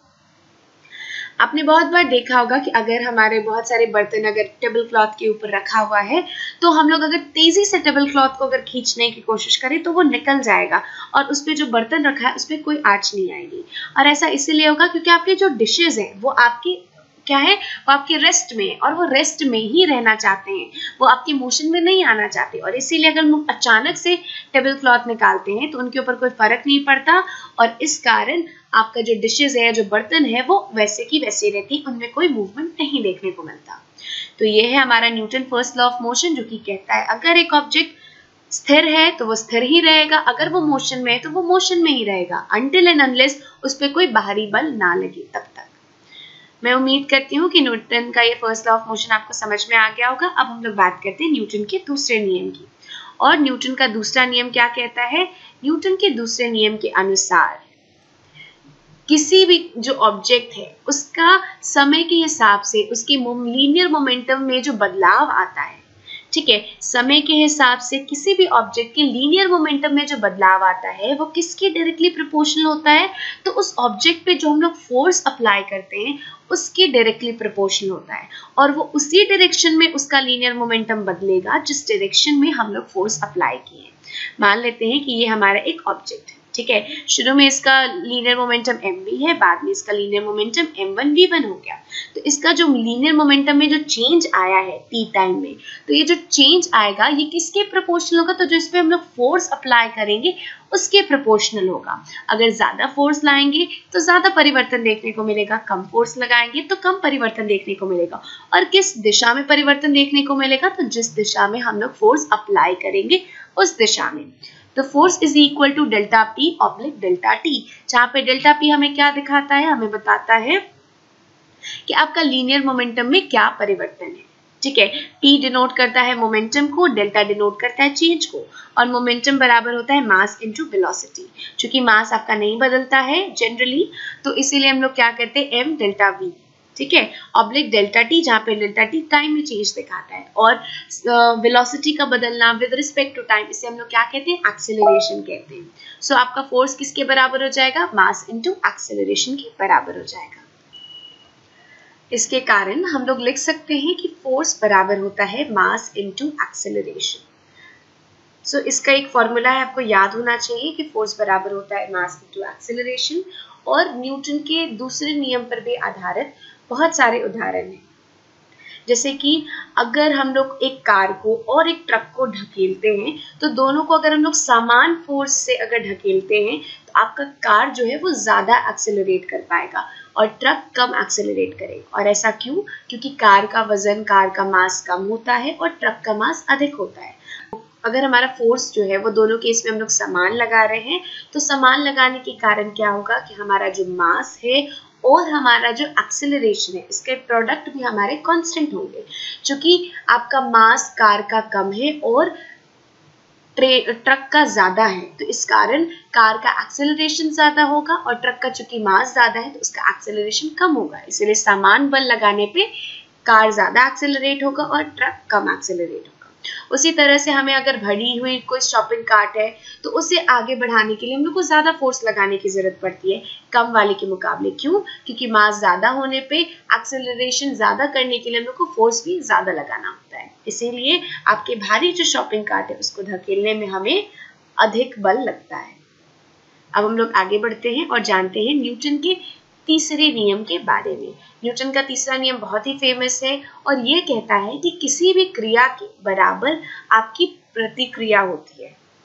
आपने बहुत बार देखा होगा कि अगर हमारे बहुत सारे बर्तन अगर टेबल क्लॉथ के ऊपर रखा हुआ है तो हम लोग अगर तेजी से टेबल क्लॉथ को अगर खींचने की कोशिश करें तो वो निकल जाएगा और उस पे जो बर्तन रखा है उस पे कोई आंच नहीं आएगी। और ऐसा इसीलिए होगा क्योंकि आपके जो डिशेज हैं वो आपकी क्या है, वो आपके रेस्ट में, और वो रेस्ट में ही रहना चाहते हैं, वो आपके मोशन में नहीं आना चाहते। और इसीलिए अगर हम अचानक से टेबल क्लॉथ निकालते हैं तो उनके ऊपर कोई फर्क नहीं पड़ता और इस कारण आपका जो डिशेज है, जो बर्तन है, वो वैसे की वैसे रहती, उनमें कोई मूवमेंट नहीं देखने को मिलता। तो ये है हमारा Newton first law of motion, जो कि कहता है अगर एक ऑब्जेक्ट स्थिर है तो वो स्थिर ही रहेगा, अगर वो मोशन में है तो वो मोशन में ही रहेगा, अनटिल एंड अनलेस उस पर कोई बाहरी बल ना लगे तब तक। मैं उम्मीद करती हूँ कि न्यूटन का ये फर्स्ट लॉ ऑफ मोशन आपको समझ में आ गया होगा। अब हम लोग बात करते हैं न्यूटन के दूसरे नियम की। और न्यूटन का दूसरा नियम क्या कहता है? न्यूटन के दूसरे नियम के अनुसार किसी भी जो ऑब्जेक्ट है उसका समय के हिसाब से उसके लीनियर मोमेंटम में जो बदलाव आता है, ठीक है, समय के हिसाब से किसी भी ऑब्जेक्ट के लीनियर मोमेंटम में जो बदलाव आता है वो किसके डायरेक्टली प्रोपोर्शनल होता है? तो उस ऑब्जेक्ट पे जो हम लोग फोर्स अप्लाई करते हैं उसके डायरेक्टली प्रोपोर्शनल होता है, और वो उसी डायरेक्शन में उसका लीनियर मोमेंटम बदलेगा जिस डायरेक्शन में हम लोग फोर्स अप्लाई किए। मान लेते हैं कि ये हमारा एक ऑब्जेक्ट है, ठीक है, शुरू में इसका लीनियर मोमेंटम एम वी है, बाद में इसका linear momentum M one V one हो गया। तो इसका जो लीनियर मोमेंटम में जो चेंज आया है टी टाइम में, तो ये जो चेंज आएगा ये किसके प्रोपोर्शनल होगा? तो जो इस पे हम लोग फोर्स अप्लाई करेंगे उसके प्रोपोर्शनल होगा। अगर ज्यादा फोर्स लाएंगे तो ज्यादा परिवर्तन देखने को मिलेगा, कम फोर्स लगाएंगे तो कम परिवर्तन देखने को मिलेगा। और किस दिशा में परिवर्तन देखने को मिलेगा? तो जिस दिशा में हम लोग फोर्स अप्लाई करेंगे उस दिशा में। तो force is equal to delta P oblique delta T, जहां पे डेल्टा पी हमें क्या दिखाता है? हमें बताता है कि आपका लीनियर मोमेंटम में क्या परिवर्तन है। ठीक है, P डिनोट करता है मोमेंटम को, डेल्टा डिनोट करता है चेंज को, और मोमेंटम बराबर होता है मास इनटू वेलोसिटी। चूंकि मास आपका नहीं बदलता है जनरली, तो इसीलिए हम लोग क्या करते हैं, m डेल्टा v, ठीक है, ऑब्लिक डेल्टा टी, जहाँ पे डेल्टा टी टाइम में चेंज दिखाता है, और वेलोसिटी का बदलना विद रिस्पेक्ट टू टाइम, इसे हम लोग क्या कहते हैं, एक्सेलरेशन कहते हैं। सो so, आपका फोर्स किसके बराबर हो जाएगा? मास इनटू एक्सेलरेशन के बराबर हो जाएगा। इसके कारण हम लोग लिख सकते हैं कि फोर्स बराबर होता है मास इनटू एक्सेलरेशन। सो इसका एक फॉर्मूला है, आपको याद होना चाहिए कि फोर्स बराबर होता है मास इनटू एक्सेलरेशन। और न्यूटन के दूसरे नियम पर भी आधारित बहुत सारे उदाहरण हैं, जैसे कि अगर हम लोग एक कार को और एक ट्रक को ढकेलते हैं तो दोनों को अगर हम लोग समान फोर्स से अगर ढकेलते हैं तो आपका कार जो है वो ज्यादा एक्सेलरेट कर पाएगा और ट्रक कम एक्सेलरेट करेगा। और ऐसा क्यों? क्योंकि कार का वजन, कार का मास कम होता है और ट्रक का मास अधिक होता है। अगर हमारा फोर्स जो है वो दोनों केस में हम लोग समान लगा रहे हैं तो समान लगाने के कारण क्या होगा कि हमारा जो मास है और हमारा जो एक्सेलरेशन है, इसके प्रोडक्ट भी हमारे कांस्टेंट होंगे। क्योंकि आपका मास कार का कम है और ट्रक का ज्यादा है, तो इस कारण कार का एक्सेलरेशन ज्यादा होगा, और ट्रक का चूंकि मास ज्यादा है तो उसका एक्सेलरेशन कम होगा। इसलिए समान बल लगाने पे कार ज्यादा एक्सेलरेट होगा और ट्रक कम एक्सेलरेट होगा। उसी तरह से हमें अगर भरी हुई कोई शॉपिंग कार्ट है तो उसे आगे बढ़ाने के लिए हम लोग को ज्यादा फोर्स लगाने की जरूरत पड़ती है कम वाले के मुकाबले। क्यों? क्योंकि मास ज्यादा होने पे एक्सेलरेशन ज्यादा करने के लिए हम लोग को फोर्स भी ज्यादा लगाना होता है। इसीलिए आपके भारी जो शॉपिंग कार्ट है उसको धकेलने में हमें अधिक बल लगता है। अब हम लोग आगे बढ़ते हैं और जानते हैं न्यूटन के तीसरे नियम के बारे में। न्यूटन का तीसरा नियम बहुत ही फेमस है और ये कहता है कि किसी भी क्रिया के बराबर आपकी प्रतिक्रिया होती है।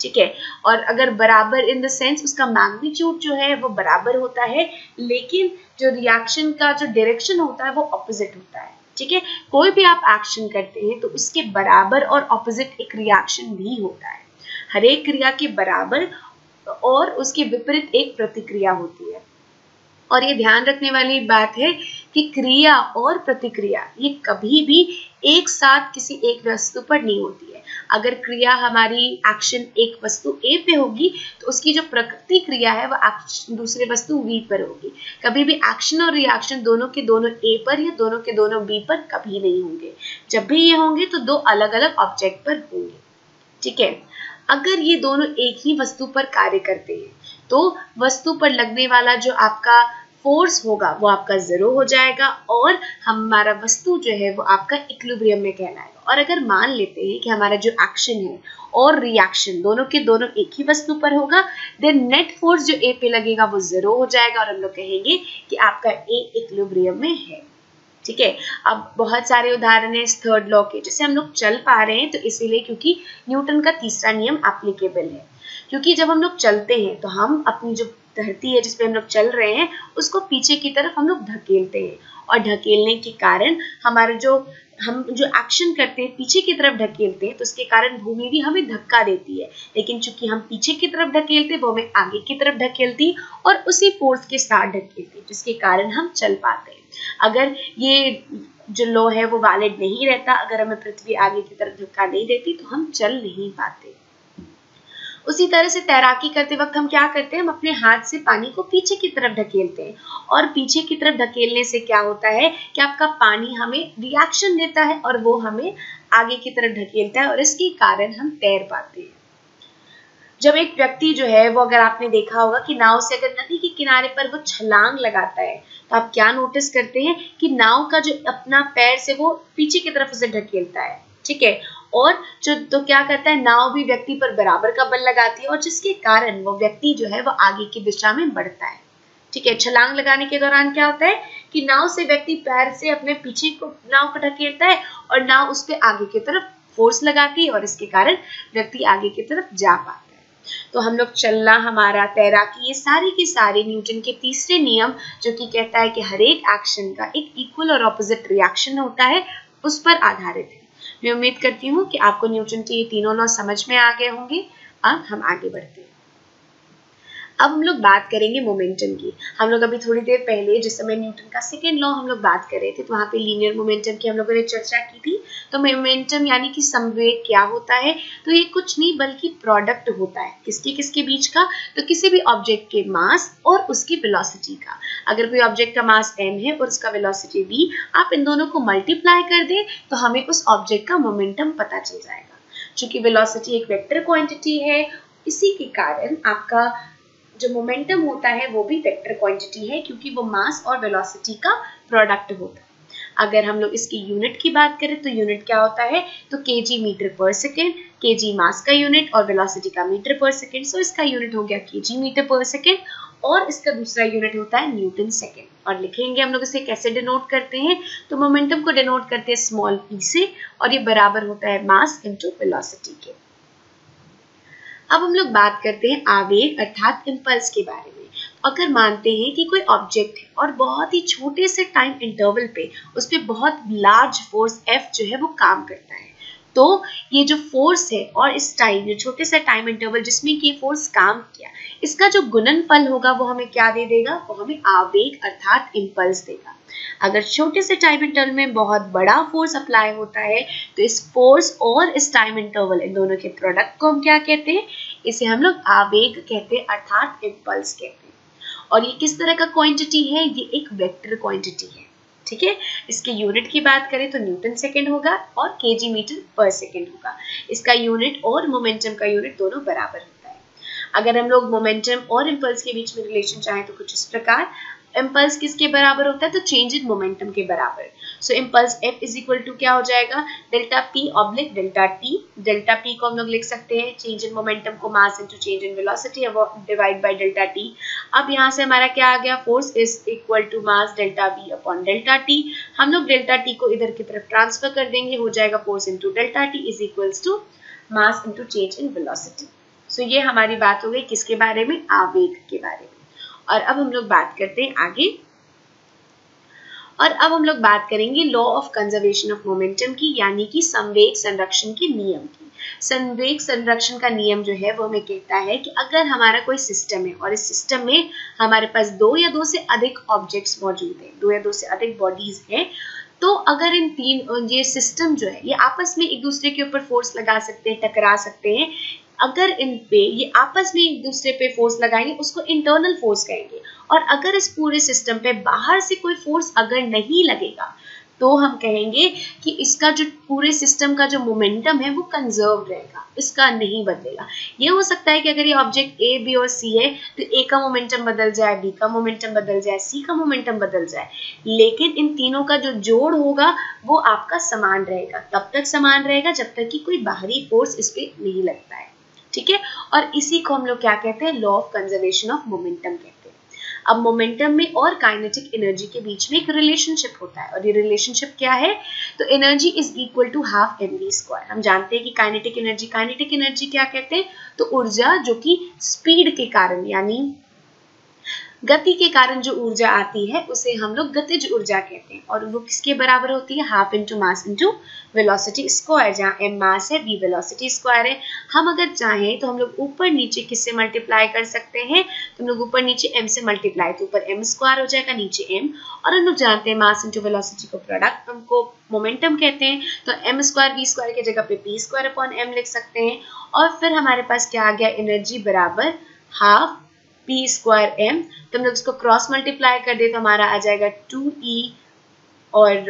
ठीक है। और अगर बराबर इन द सेंस उसका मैग्नीट्यूड जो है वो बराबर होता है, लेकिन जो रिएक्शन का जो डायरेक्शन होता है वो ऑपोजिट होता है, ठीक है। कोई भी आप एक्शन करते हैं तो उसके बराबर और ऑपोजिट एक रिएक्शन भी होता है। हर एक क्रिया के बराबर और उसके विपरीत एक प्रतिक्रिया होती है। और ये ध्यान रखने वाली बात है कि क्रिया और प्रतिक्रिया ये कभी भी एक साथ किसी एक वस्तु पर नहीं होती है। अगर क्रिया हमारी एक्शन एक वस्तु ए पे होगी तो उसकी जो प्रतिक्रिया है वो दूसरे वस्तु बी पर होगी। कभी भी एक्शन और रिएक्शन दोनों के दोनों ए पर या दोनों के दोनों बी पर कभी नहीं होंगे। जब भी ये होंगे तो दो अलग अलग ऑब्जेक्ट पर होंगे, ठीक है। अगर ये दोनों एक ही वस्तु पर कार्य करते हैं तो वस्तु पर लगने वाला जो आपका फोर्स होगा वो आपका जीरो हो जाएगा और हमारा वस्तु जो है वो आपका इक्विलिब्रियम में कहलाएगा। और अगर मान लेते हैं कि हमारा जो एक्शन है और रिएक्शन दोनों के दोनों एक ही वस्तु पर होगा, देन नेट फोर्स जो ए पे लगेगा वो जीरो हो जाएगा और हम लोग कहेंगे कि आपका ए इक्विलिब्रियम में है, ठीक है। अब बहुत सारे उदाहरण है इस थर्ड लॉ के, जैसे हम लोग चल पा रहे हैं तो इसीलिए क्योंकि न्यूटन का तीसरा नियम एप्लीकेबल है। क्योंकि जब हम लोग चलते हैं तो हम अपनी जो धरती है जिसपे हम लोग चल रहे हैं उसको पीछे की तरफ हम लोग धकेलते हैं और ढकेलने के कारण हमारा जो हम जो एक्शन करते हैं पीछे की तरफ ढकेलते हैं तो उसके कारण भूमि भी हमें धक्का देती है। लेकिन चूंकि हम पीछे की तरफ ढकेलते हैं वो हमें आगे की तरफ ढकेलती और उसी फोर्स के साथ ढकेलती जिसके कारण हम चल पाते हैं। अगर ये जो लॉ है वो वैलिड नहीं रहता, अगर हमें पृथ्वी आगे की तरफ धक्का नहीं देती तो हम चल नहीं पाते। उसी तरह से तैराकी करते वक्त हम क्या करते हैं, हम अपने हाथ से पानी को पीछे की तरफ ढकेलते हैं और पीछे की तरफ ढकेलने से क्या होता है कि आपका पानी हमें रिएक्शन देता है और वो हमें आगे की तरफ ढकेलता है और इसके कारण हम तैर पाते हैं। जब एक व्यक्ति जो है वो, अगर आपने देखा होगा कि नाव से अगर नदी के किनारे पर वो छलांग लगाता है तो आप क्या नोटिस करते हैं कि नाव का जो अपना पैर से वो पीछे की तरफ उसे ढकेलता है, ठीक है। और जो तो क्या करता है, नाव भी व्यक्ति पर बराबर का बल लगाती है और जिसके कारण वो व्यक्ति जो है वो आगे की दिशा में बढ़ता है, ठीक है। छलांग लगाने के दौरान क्या होता है कि नाव से व्यक्ति पैर से अपने पीछे को नाव को ढकेलता है और नाव उस पे आगे की तरफ फोर्स लगाती है और इसके कारण व्यक्ति आगे की तरफ जा पाता है। तो हम लोग चलना, हमारा तैराकी, ये सारी की सारी न्यूटन के तीसरे नियम जो कि कहता है कि हर एक एक्शन का एक इक्वल और ऑपोजिट रिएक्शन होता है, उस पर आधारित है। मैं उम्मीद करती हूँ कि आपको न्यूटन के ये तीनों लॉ समझ में आ गए होंगे। अब हम आगे बढ़ते हैं। अब हम लोग बात करेंगे मोमेंटम की। हम लोग अभी थोड़ी देर पहले जिस समय न्यूटन का सेकेंड लॉ हम लोग बात कर रहे थे तो वहाँ पे लीनियर मोमेंटम की हम लोगों ने चर्चा की थी। तो मोमेंटम यानी कि संवेग क्या होता है, तो ये कुछ नहीं बल्कि प्रोडक्ट होता है किसके किसके बीच का, तो किसी भी ऑब्जेक्ट के मास और उसकी वेलोसिटी का। अगर कोई ऑब्जेक्ट का मास m है और उसका वेलोसिटी v, आप इन दोनों को मल्टीप्लाई कर दें तो हमें उस ऑब्जेक्ट का मोमेंटम पता चल जाएगा। चूंकि वेलोसिटी एक वेक्टर क्वांटिटी है, इसी के कारण आपका जो मोमेंटम होता है वो भी वेक्टर क्वांटिटी है क्योंकि वो मास और वेलोसिटी का प्रोडक्ट होता है। अगर हम लोग इसकी यूनिट की बात करें तो यूनिट क्या होता है, तो केजी मीटर पर सेकेंड, केजी मास का यूनिट और वेलोसिटी का मीटर पर सेकेंड। सो इसका यूनिट हो गया केजी मीटर पर सेकेंड और इसका दूसरा यूनिट होता है न्यूटन सेकेंड। और लिखेंगे हम लोग इसे कैसे डिनोट करते हैं, तो मोमेंटम को डिनोट करते हैं स्मॉल p से और ये बराबर होता है मास इनटू वेलोसिटी के। अब हम लोग बात करते हैं आवेग अर्थात इम्पल्स के बारे में। अगर मानते हैं कि कोई ऑब्जेक्ट है और बहुत ही छोटे से टाइम इंटरवल पे उस पर बहुत लार्ज फोर्स F जो है वो काम करता है, तो ये जो फोर्स है और इस टाइम जो छोटे से टाइम इंटरवल जिसमें कि फोर्स काम किया, इसका जो गुणनफल होगा वो हमें क्या दे देगा, वो हमें आवेग अर्थात इम्पल्स देगा। अगर छोटे से टाइम इंटरवल में बहुत बड़ा फोर्स अप्लाई होता है तो इस फोर्स और इस टाइम इंटरवल इन दोनों के प्रोडक्ट को हम क्या कहते हैं, इसे हम लोग आवेग कहते हैं अर्थात इम्पल्स कहते हैं। और ये किस तरह का क्वांटिटी है, ये एक वेक्टर क्वांटिटी है, ठीक है। इसके यूनिट की बात करें तो न्यूटन सेकेंड होगा और केजी मीटर पर सेकेंड होगा। इसका यूनिट और मोमेंटम का यूनिट दोनों बराबर होता है। अगर हम लोग मोमेंटम और इम्पल्स के बीच में रिलेशन चाहें तो कुछ इस प्रकार, इम्पल्स किसके बराबर होता है, तो चेंज इन मोमेंटम के बराबर। So impulse F is equal to क्या हो जाएगा, delta P oblique delta T। Delta P को हम लोग लिख सकते हैं चेंज इन मोमेंटम को mass into change in velocity divide by delta T। अब यहाँ से हमारा क्या आ गया, force is equal to mass delta V upon delta T। हम लोग डेल्टा T को इधर की तरफ ट्रांसफर कर देंगे, हो जाएगा force into delta T is equals to mass into change in velocity. So ये हमारी बात हो गई किसके बारे में, आवेग के बारे में। और अब हम लोग बात करते हैं आगे, और अब हम लोग बात करेंगे law of conservation of momentum की, यानी कि संवेग संरक्षण के नियम की। संवेग संरक्षण का नियम जो है वो हमें कहता है कि अगर हमारा कोई सिस्टम है और इस सिस्टम में हमारे पास दो या दो से अधिक ऑब्जेक्ट्स मौजूद हैं, दो या दो से अधिक बॉडीज हैं, तो अगर इन तीन ये सिस्टम जो है ये आपस में एक दूसरे के ऊपर फोर्स लगा सकते हैं, टकरा सकते हैं, अगर इन पे ये आपस में एक दूसरे पे फोर्स लगाएंगे उसको इंटरनल फोर्स कहेंगे। और अगर इस पूरे सिस्टम पे बाहर से कोई फोर्स अगर नहीं लगेगा तो हम कहेंगे कि इसका जो पूरे सिस्टम का जो मोमेंटम है वो कंजर्व रहेगा, इसका नहीं बदलेगा। ये हो सकता है कि अगर ये ऑब्जेक्ट ए, बी और सी है तो ए का मोमेंटम बदल जाए, बी का मोमेंटम बदल जाए, सी का मोमेंटम बदल जाए, लेकिन इन तीनों का जो जोड़ होगा वो आपका समान रहेगा। तब तक समान रहेगा जब तक कि कोई बाहरी फोर्स इस पे नहीं लगता है, ठीक है। और इसी को हम लोग क्या कहते हैं, law of conservation of momentum कहते हैं। अब मोमेंटम में और काइनेटिक एनर्जी के बीच में एक रिलेशनशिप होता है, और ये रिलेशनशिप क्या है, तो energy is equal to half M V square. हम जानते हैं कि काइनेटिक एनर्जी, काइनेटिक एनर्जी क्या कहते हैं, तो ऊर्जा जो कि स्पीड के कारण यानी गति के कारण जो ऊर्जा आती है उसे हम लोग गतिज ऊर्जा कहते हैं, और वो किसके बराबर होती है, half into mass into velocity square, जहाँ m मास है, v वेलोसिटी स्क्वायर है। हम अगर चाहें तो हम लोग ऊपर नीचे किससे मल्टीप्लाई कर सकते हैं, तो हम लोग ऊपर नीचे m से मल्टीप्लाई, तो ऊपर m स्क्वायर हो जाएगा, नीचे m, और हम लोग जानते हैं मास इंटू वेलोसिटी को प्रोडक्ट हमको मोमेंटम कहते हैं, तो m स्क्वायर v स्क्वायर की जगह पे p स्क्वायर अपॉन m लिख सकते हैं। और फिर हमारे पास क्या आ गया, एनर्जी बराबर हाफ पी स्क्वायर एम, तो हम लोग इसको क्रॉस मल्टीप्लाई कर दे तो हमारा आ जाएगा टू ई, और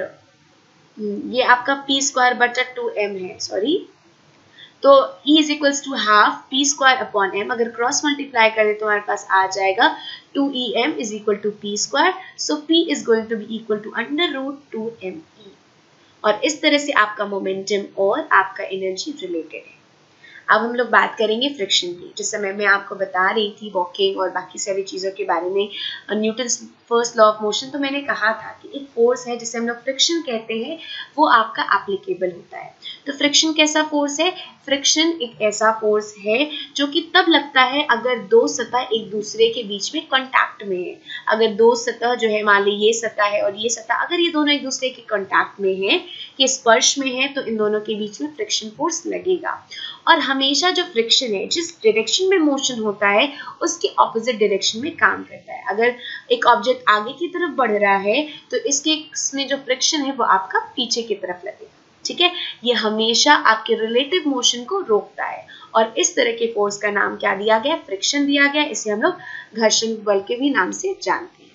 ये आपका पी स्क्वायर बटा टू एम है, सॉरी, तो E is equals to half P square upon M. अगर क्रॉस मल्टीप्लाई कर दे तो हमारे पास आ जाएगा two E M is equal to P square, so P is going to be equal to under root two M E. और इस तरह से आपका मोमेंटम और आपका एनर्जी रिलेटेड है। अब हम लोग बात करेंगे फ्रिक्शन की। जिस समय मैं आपको बता रही थी वॉकिंग और बाकी सारी चीज़ों के बारे में, Newton's first law of motion, तो मैंने कहा था कि एक फोर्स है जिसे हम लोग फ्रिक्शन कहते हैं, वो आपका एप्लीकेबल होता है। तो फ्रिक्शन कैसा फोर्स है, फ्रिक्शन एक ऐसा फोर्स है जो कि तब लगता है अगर दो सतह एक दूसरे के बीच में कांटेक्ट में है। अगर दो सतह जो है, मान ली ये सतह है और ये सतह, अगर ये दोनों एक दूसरे के कांटेक्ट में है, के स्पर्श में है, तो इन दोनों के बीच में फ्रिक्शन फोर्स लगेगा। और हमेशा जो फ्रिक्शन है जिस डायरेक्शन में मोशन होता है उसके ऑपोजिट डायरेक्शन में काम करता है। अगर एक ऑब्जेक्ट आगे की तरफ बढ़ रहा है तो इसके इसमें जो फ्रिक्शन है वो आपका पीछे की तरफ लगेगा, ठीक है। ये हमेशा आपके रिलेटिव मोशन को रोकता है, और इस तरह के फोर्स का नाम क्या दिया गया, फ्रिक्शन दिया गया। इसे हम लोग घर्षण बल के भी नाम से जानते हैं।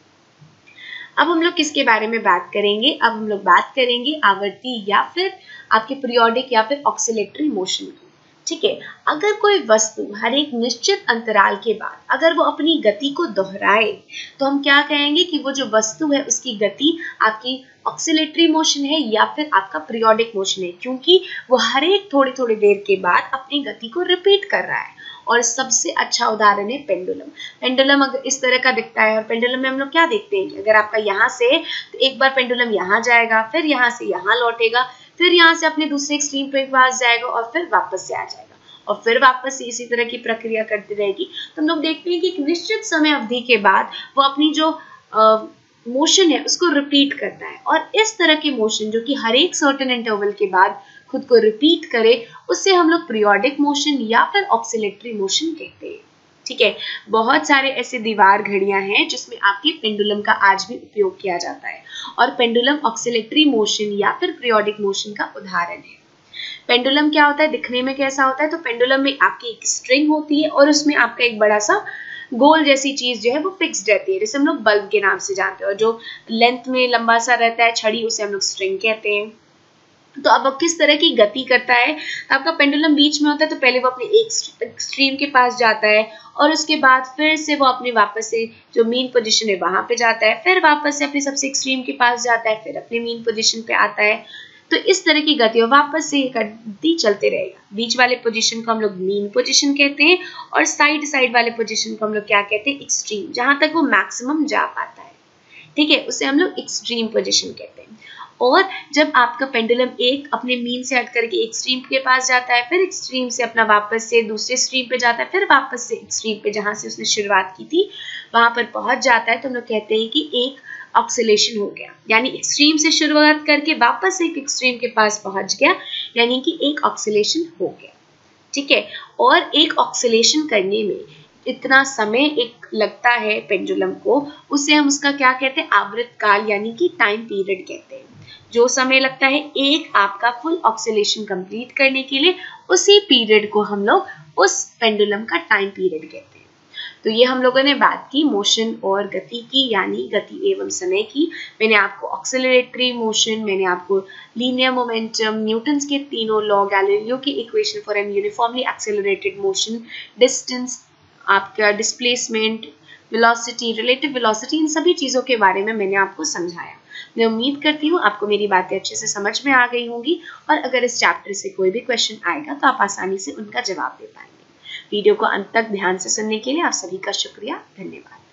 अब हम लोग किसके बारे में बात करेंगे, अब हम लोग बात करेंगे आवर्ती या फिर आपके पीरियोडिक या फिर ऑक्सीलेटरी मोशन की, ठीक है। अगर कोई वस्तु हर एक निश्चित अंतराल के बाद अगर वो अपनी गति को दोहराए तो हम क्या कहेंगे कि वो जो वस्तु है उसकी गति आपकी ऑक्सीलेटरी मोशन है या फिर आपका पीरियोडिक मोशन है, क्योंकि वो हर एक थोड़ी थोड़ी देर के बाद अपनी गति को रिपीट कर रहा है। और सबसे अच्छा उदाहरण है पेंडुलम। पेंडुलम अगर इस तरह का दिखता है, और पेंडुलम में हम लोग क्या देखते हैं कि अगर आपका यहाँ से तो एक बार पेंडुलम यहाँ जाएगा, फिर यहाँ से यहाँ लौटेगा, फिर यहाँ से अपने दूसरे एक्सट्रीम पे पास जाएगा और फिर वापस से आ जाएगा, और फिर वापस से इसी तरह की प्रक्रिया करती रहेगी। तो हम लोग देखते हैं कि एक निश्चित समय अवधि के बाद वो अपनी जो मोशन है उसको रिपीट करता है, और इस तरह की मोशन जो कि हर एक सर्टेन इंटरवल के बाद खुद को रिपीट करे उसे हम लोग पीरियोडिक मोशन या फिर ऑक्सीलेटरी मोशन कहते हैं, ठीक है। बहुत सारे ऐसे दीवार घड़ियां हैं जिसमें आपके पेंडुलम का आज भी उपयोग किया जाता है, और पेंडुलम ऑक्सीलेटरी मोशन या फिर पीरियोडिक मोशन का उदाहरण है। पेंडुलम क्या होता है, दिखने में कैसा होता है, तो पेंडुलम में आपकी एक स्ट्रिंग होती है और उसमें आपका एक बड़ा सा गोल जैसी चीज जो है वो फिक्स रहती है, जिसे हम लोग बल्ब के नाम से जानते हैं, और जो लेंथ में लंबा सा रहता है छड़ी उसे हम लोग स्ट्रिंग कहते हैं। तो अब वो किस तरह की गति करता है, तो आपका पेंडुलम बीच में होता है, तो पहले वो अपने एक एक्सट्रीम के पास जाता है और उसके बाद फिर से वो अपने वापस से जो मीन पोजीशन है वहां पे जाता है, फिर वापस से अपने सबसे एक्सट्रीम के पास जाता है, फिर अपने मीन पोजीशन पे आता है। तो इस तरह की गति और वापस से गति चलते रहेगा। बीच वाले पोजीशन को हम लोग मीन पोजीशन कहते हैं, और साइड साइड वाले पोजीशन को हम लोग क्या कहते हैं, एक्सट्रीम, जहां तक वो मैक्सिमम जा पाता है, ठीक है, उसे हम लोग एक्सट्रीम पोजीशन कहते हैं। और जब आपका पेंडुलम एक अपने मीन से हट करके एक स्ट्रीम के पास जाता है, फिर एक स्ट्रीम से अपना वापस से दूसरे स्ट्रीम पे जाता है, फिर वापस से एक स्ट्रीम पे जहाँ से उसने शुरुआत की थी वहां पर पहुंच जाता है, तो हम लोग कहते हैं कि एक ऑक्सीलेशन हो गया, यानी एक्सट्रीम से शुरुआत करके वापस एक एक्सट्रीम के पास पहुंच गया, यानी कि एक ऑक्सीलेशन हो गया। ठीक है, और एक ऑक्सीलेशन करने में इतना समय एक लगता है पेंडुलम को, उसे हम उसका क्या कहते हैं, आवृत काल यानी कि टाइम पीरियड कहते हैं। जो समय लगता है एक आपका फुल ऑक्सीलेशन कंप्लीट करने के लिए, उसी पीरियड को हम लोग उस पेंडुलम का टाइम पीरियड कहते हैं। तो ये हम लोगों ने बात की मोशन और गति की, यानी गति एवं समय की। मैंने आपको ऑक्सीलरेटरी मोशन, मैंने आपको लीनियर मोमेंटम, न्यूटन्स के तीनों लॉ, गैलीलियो की equation for an uniformly accelerated motion, distance, आपका डिस्प्लेसमेंट, वेलोसिटी, रिलेटिव वेलोसिटी, इन सभी चीज़ों के बारे में मैंने आपको समझाया। मैं उम्मीद करती हूँ आपको मेरी बातें अच्छे से समझ में आ गई होंगी, और अगर इस चैप्टर से कोई भी क्वेश्चन आएगा तो आप आसानी से उनका जवाब दे पाएंगे। वीडियो को अंत तक ध्यान से सुनने के लिए आप सभी का शुक्रिया, धन्यवाद।